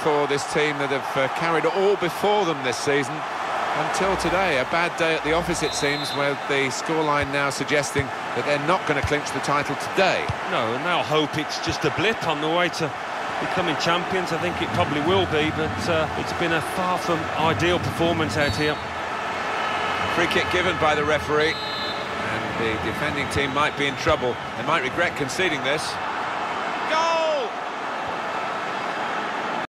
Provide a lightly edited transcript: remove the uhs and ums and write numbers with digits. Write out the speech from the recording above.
for this team that have carried it all before them this season. Until today, a bad day at the office, it seems, where the scoreline now suggesting that they're not going to clinch the title today. No, and they'll hope it's just a blip on the way to becoming champions. I think it probably will be, but it's been a far from ideal performance out here. Free kick given by the referee, and the defending team might be in trouble. They might regret conceding this.